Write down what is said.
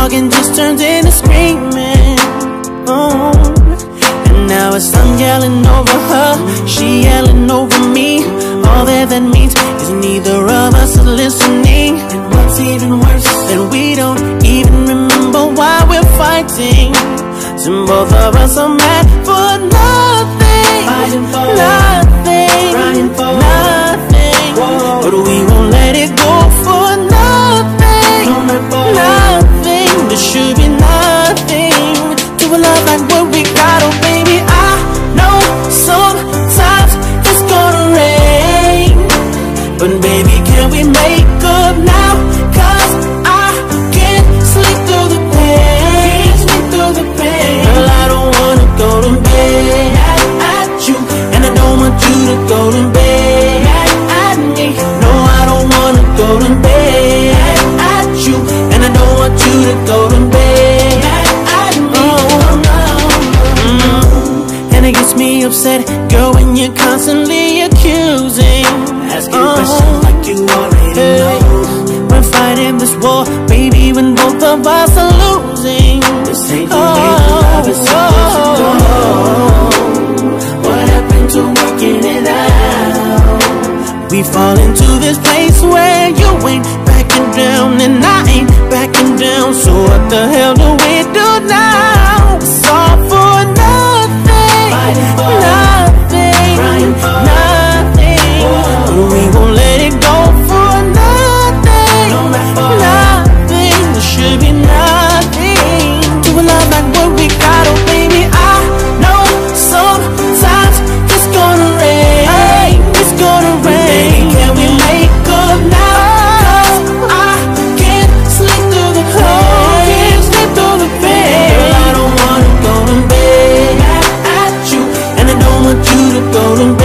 talking just turns into screaming. Oh, and now it's I'm yelling over her, she yelling over me. All that means is neither of us are listening. And what's even worse, that we don't even remember why we're fighting. So both of us are mad for nothing, fighting for nothing, crying for nothing. Whoa. But we won't let it go for nothing, nothing. There should be nothing to a love like what we got. Oh baby, I know sometimes it's gonna rain, but baby, can we make up now? Cause I can't sleep through the pain, Girl, I don't wanna go to bed at you, and I don't want you to go to bed at me. No, I don't wanna go to bed at you, and I don't want you to go to bed at me. And it gets me upset, girl, when you're constantly accusing, asking questions like you already know. We're fighting this war, baby, when both of us are losing. This ain't the way the love is supposed to go. What happened to working it out? We fall into this place where you ain't backing down and I ain't backing down. So what the hell do we do now? It's all for nothing, nothing, nothing. We won't let it go for nothing, nothing. There should be nothing to a love like what we got. Oh baby, I know sometimes it's gonna rain, it's gonna rain. Can we make up now? Cause I can't sleep through the pain, Girl, I don't wanna go to bed at you, and I don't want you to go to bed